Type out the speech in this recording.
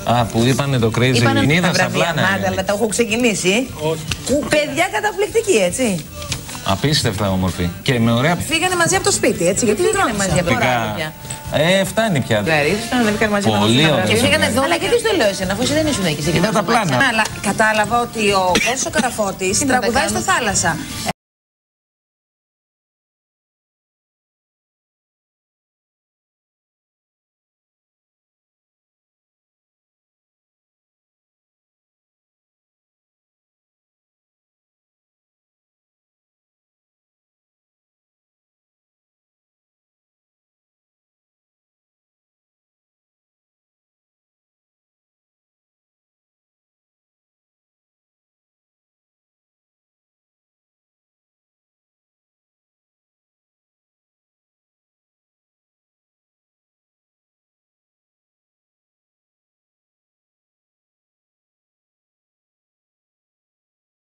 Α, που είπανε το crazy. Είπανε Είδα τα στα βραβεία πλάνα. Μάντα, αλλά τα έχω ξεκινήσει. Παιδιά καταπληκτική, έτσι. Απίστευτα όμορφη. Και με ωραία. Φύγανε μαζί από το σπίτι, έτσι. Γιατί δεν φύγανε μαζί από το σπίτι. Φτάνει πια. Πολύ ωραία. Και φύγανε εδώ, αλλά γιατί στο λέω εσένα, αφού εσύ δεν ήσουν εκεί. Είδα τα πλάνα. Αλλά κατάλαβα ότι ο Κώστας ο Καραφώτης τραγουδάει στο θάλασσα.